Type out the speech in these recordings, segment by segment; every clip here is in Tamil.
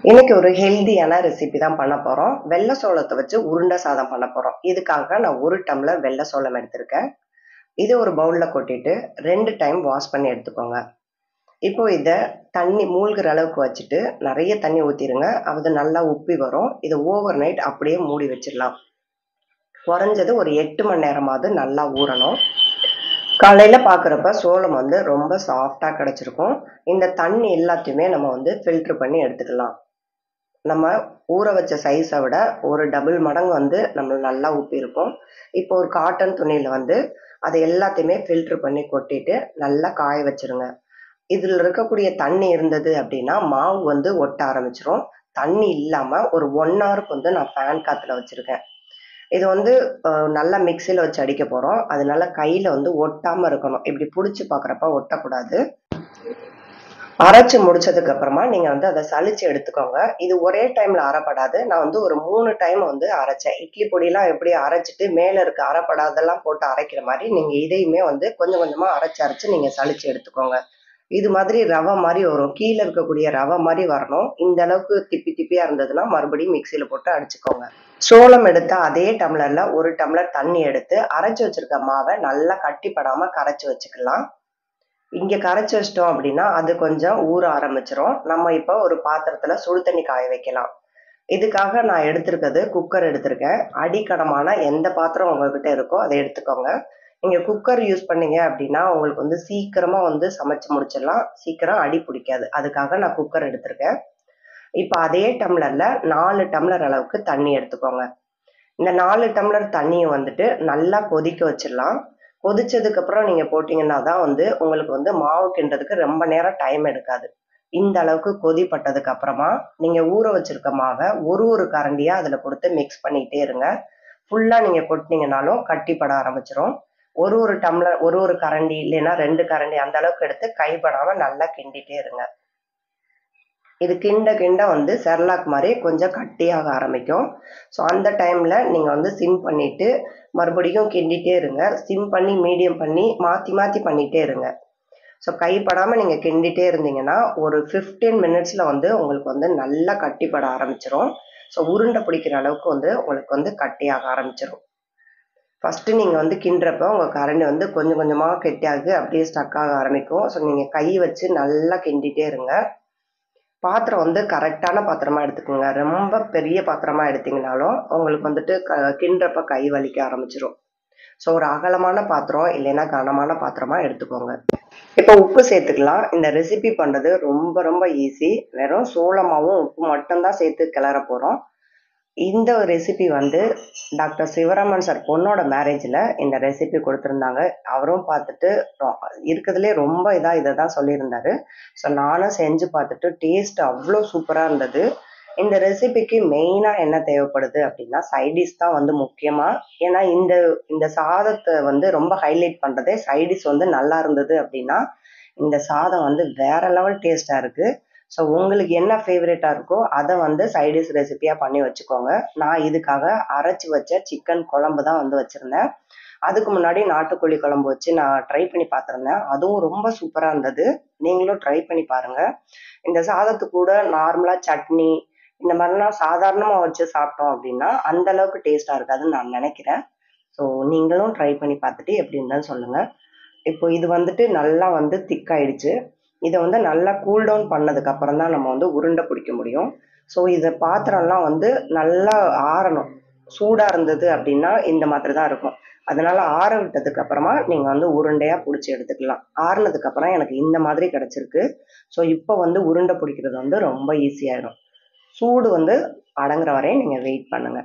இன்னைக்கு ஒரு ஹெல்தியான ரெசிபி தான் பண்ண போறோம். வெள்ளை சோளத்தை வச்சு உருண்டை சாதம் பண்ண போறோம். இதுக்காக நான் 1 டம்ளர் வெள்ளை சோளம் எடுத்திருக்கேன். இது ஒரு பவுல்ல கொட்டிட்டு 2 டைம் வாஷ் பண்ணி எடுத்துக்கோங்க. இப்போ இத தண்ணி மூழ்குற அளவுக்கு வச்சுட்டு நெறைய தண்ணி ஊத்திருங்க. அது நல்லா உப்பி வரும். இத ஓவர் நைட் அப்படியே மூடி வச்சிடலாம். குறைஞ்சது ஒரு 8 மணி நேரமாவது நல்லா ஊறணும். காலையில பார்க்குறப்ப சோளம் வந்து ரொம்ப சாஃப்ட்டா கிடைச்சிருக்கும். இந்த தண்ணி எல்லாத்தையுமே நம்ம வந்து ஃபில்டர் பண்ணி எடுத்துக்கலாம். நம்ம ஊற வச்ச சைஸை விட ஒரு டபுள் மடங்கு வந்து நம்ம நல்லா உப்பியிருக்கும். இப்போ ஒரு காட்டன் துணியில வந்து அதை எல்லாத்தையுமே ஃபில்டர் பண்ணி கொட்டிட்டு நல்லா காய வச்சிருங்க. இதில் இருக்கக்கூடிய தண்ணி இருந்தது அப்படின்னா மாவு வந்து ஒட்ட ஆரம்பிச்சிரும். தண்ணி இல்லாம ஒரு 1 ஹவருக்கு வந்து நான் ஃபேன் காத்துல வச்சிருக்கேன். இது வந்து நல்லா மிக்ஸியில வச்சு அடிக்க போறோம். அதனால கையில வந்து ஒட்டாம இருக்கணும். இப்படி புடிச்சு பார்க்குறப்ப ஒட்டக்கூடாது. அரைச்சு முடிச்சதுக்கு அப்புறமா நீங்க வந்து அத சலிச்சு எடுத்துக்கோங்க. இது ஒரே டைம்ல அரைப்படாது. நான் வந்து ஒரு 3 டைம் வந்து அரைச்சேன். இட்லி பொடிலாம் எப்படி அரைச்சுட்டு மேல இருக்க அரைப்படாதெல்லாம் போட்டு அரைக்கிற மாரி, நீங்க இதையுமே வந்து கொஞ்சம் கொஞ்சமா அரைச்சு நீங்க சலிச்சு எடுத்துக்கோங்க. இது மாதிரி ரவை மாரி வரும். கீழ இருக்கக்கூடிய ரவை மாரி வரணும். இந்த அளவுக்கு திப்பி திப்பியா இருந்ததுன்னா, மறுபடியும் மிக்ஸியில போட்டு அடிச்சுக்கோங்க. சோளம் எடுத்த அதே டம்ளர்ல 1 டம்ளர் தண்ணி எடுத்து, அரைச்சு வச்சிருக்க மாவ நல்லா கட்டிப்படாம கரைச்சு வச்சுக்கலாம். இங்க கரைச்சு வச்சுட்டோம் அப்படின்னா, அது கொஞ்சம் ஊற ஆரம்பிச்சுரும். நம்ம இப்போ ஒரு பாத்திரத்துல சுடு தண்ணி காய வைக்கலாம். இதுக்காக நான் எடுத்திருக்கிறது குக்கர் எடுத்திருக்கேன். அடிகனமான எந்த பாத்திரம் உங்ககிட்ட இருக்கோ அத எடுத்துக்கோங்க. நீங்க குக்கர் யூஸ் பண்ணீங்க அப்படின்னா, உங்களுக்கு வந்து சீக்கிரமா வந்து சமைச்சு முடிச்சிடலாம். சீக்கிரம் அடி பிடிக்காது. அதுக்காக நான் குக்கர் எடுத்திருக்கேன். இப்ப அதே டம்ளர்ல 4 டம்ளர் அளவுக்கு தண்ணி எடுத்துக்கோங்க. இந்த 4 டம்ளர் தண்ணிய வந்துட்டு நல்லா கொதிக்க வச்சிடலாம். கொதிச்சதுக்கு அப்புறம் நீங்க போட்டீங்கன்னா தான் வந்து உங்களுக்கு வந்து மாவு கிண்டுறதுக்கு ரொம்ப நேரம் டைம் எடுக்காது. இந்த அளவுக்கு கொதிப்பட்டதுக்கு அப்புறமா நீங்க ஊற வச்சிருக்க மாவ ஒரு கரண்டியா அதுல கொடுத்து மிக்ஸ் பண்ணிட்டே இருங்க. ஃபுல்லா நீங்க கொட்டுனீங்கனாலும் கட்டிப்பட ஆரம்பிச்சிரும். ஒரு டம்ளர் ஒரு கரண்டி இல்லைன்னா 2 கரண்டி அந்த அளவுக்கு எடுத்து கைப்படாம நல்லா கிண்டிட்டே இருங்க. இது கிண்ட கிண்ட வந்து செர்லாக் மாரி கொஞ்சம் கட்டியாக ஆரம்பிக்கும். ஸோ அந்த டைம்ல நீங்க வந்து சிம் பண்ணிட்டு மறுபடியும் கிண்டிட்டே இருங்க. சிம் பண்ணி, மீடியம் பண்ணி மாத்தி மாத்தி பண்ணிட்டே இருங்க. ஸோ கைப்படாம நீங்க கிண்டிட்டே இருந்தீங்கன்னா, ஒரு 15 மினிட்ஸ்ல வந்து உங்களுக்கு வந்து நல்லா கட்டிப்பட ஆரம்பிச்சிரும். ஸோ உருண்டை பிடிக்கிற அளவுக்கு வந்து உங்களுக்கு வந்து கட்டியாக ஆரம்பிச்சிரும். ஃபர்ஸ்ட்டு நீங்க வந்து கிண்டுறப்ப உங்க கரண்டி வந்து கொஞ்சம் கொஞ்சமா கெட்டியாகி அப்படியே ஸ்டக் ஆக ஆரம்பிக்கும். ஸோ நீங்க கை வச்சு நல்லா கிண்டிட்டே இருங்க. பாத்திரம் வந்து கரெக்டான பாத்திரமா எடுத்துக்கோங்க. ரொம்ப பெரிய பாத்திரமா எடுத்தீங்கனாலும், உங்களுக்கு வந்துட்டு கிண்டுறப்ப கை வலிக்க ஆரம்பிச்சுரும். ஸோ ஒரு அகலமான பாத்திரம் இல்லைன்னா கனமான பாத்திரமா எடுத்துக்கோங்க. இப்போ உப்பு சேர்த்துக்கலாம். இந்த ரெசிபி பண்றது ரொம்ப ரொம்ப ஈஸி. வெறும் சோள மாவும், உப்பு மட்டும் தான் சேர்த்து கிளற போறோம். இந்த ரெசிபி வந்து டாக்டர் சிவராமன் சார் பொண்ணோட மேரேஜ்ல இந்த ரெசிபி கொடுத்திருந்தாங்க. அவரும் பார்த்துட்டு இருக்கிறதுலே ரொம்ப இத தான் சொல்லியிருந்தாரு. ஸோ நானும் செஞ்சு பார்த்துட்டு டேஸ்ட் அவ்வளோ சூப்பரா இருந்தது. இந்த ரெசிபிக்கு மெயினா என்ன தேவைப்படுது அப்படின்னா, சைட் டிஷ் தான் வந்து முக்கியமா. ஏன்னா இந்த இந்த சாதத்த வந்து ரொம்ப ஹைலைட் பண்றதே சைட் டிஷ் வந்து நல்லா இருந்தது அப்படின்னா, இந்த சாதம் வந்து வேற லெவல் டேஸ்ட்டா இருக்கு. ஸோ உங்களுக்கு என்ன ஃபேவரட்டா இருக்கோ, அத வந்து சைட் டிஷ் ரெசிபியா பண்ணி வச்சுக்கோங்க. நான் இதுக்காக அரைச்சு வச்ச சிக்கன் குழம்பு தான் வந்து வச்சிருந்தேன். அதுக்கு முன்னாடி நாட்டுக்கோழி குழம்பு வச்சு நான் ட்ரை பண்ணி பார்த்துருந்தேன். அதுவும் ரொம்ப சூப்பரா இருந்தது. நீங்களும் ட்ரை பண்ணி பாருங்க. இந்த சாதத்து கூட நார்மலா சட்னி, இந்த மாரிலாம் சாதாரணமா வச்சு சாப்பிட்டோம் அப்படின்னா, அந்த அளவுக்கு டேஸ்ட்டா இருக்காதுன்னு நான் நெனைக்கிறேன். ஸோ நீங்களும் ட்ரை பண்ணி பார்த்துட்டு எப்படி இருந்ததுன்னு சொல்லுங்க. இப்போ இது வந்துட்டு நல்லா வந்து திக் ஆயிடுச்சு. இத வந்து நல்லா கூல் டவுன் பண்ணதுக்கு அப்புறம் தான் நம்ம வந்து உருண்டை பிடிக்க முடியும். ஸோ இத பாத்திரம்லாம் வந்து நல்லா ஆறணும். சூடா இருந்தது அப்படின்னா, இந்த மாதிரி தான் இருக்கும். அதனால ஆற விட்டதுக்கு அப்புறமா நீங்க வந்து உருண்டையா புடிச்சு எடுத்துக்கலாம். ஆறுனதுக்கு அப்புறம் எனக்கு இந்த மாதிரி கிடைச்சிருக்கு. ஸோ இப்ப வந்து உருண்டை பிடிக்கிறது வந்து ரொம்ப ஈஸியாயிடும். சூடு வந்து அடங்குற வரையும் நீங்க வெயிட் பண்ணுங்க.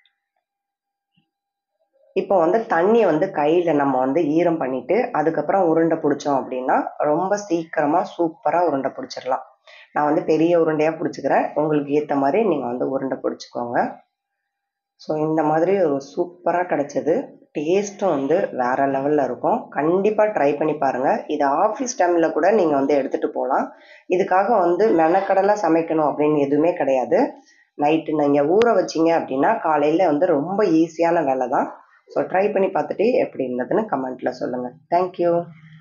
இப்போ வந்து தண்ணிய வந்து கையில நம்ம வந்து ஈரம் பண்ணிட்டு, அதுக்கப்புறம் உருண்டை புடிச்சோம் அப்படின்னா, ரொம்ப சீக்கிரமா சூப்பரா உருண்டை புடிச்சிடலாம். நான் வந்து பெரிய உருண்டையா புடிச்சுக்கிறேன். உங்களுக்கு ஏத்த மாரி நீங்க வந்து உருண்டை புடிச்சுக்கோங்க. ஸோ இந்த மாதிரி ஒரு சூப்பரா கிடைச்சது. டேஸ்ட்டும் வந்து வேற லெவல்ல இருக்கும். கண்டிப்பா ட்ரை பண்ணி பாருங்க. இது ஆஃபீஸ் டைம்ல கூட நீங்க வந்து எடுத்துட்டு போலாம். இதுக்காக வந்து மெனக்கெடலாம் சமைக்கணும் அப்படின்னு எதுவுமே கிடையாது. நைட்டு நீங்க ஊற வச்சீங்க அப்படின்னா, காலையில வந்து ரொம்ப ஈஸியான வேலை தான். ஸோ ட்ரை பண்ணி பார்த்துட்டு எப்படி இருந்ததுன்னு கமெண்ட்ல சொல்லுங்க. Thank you.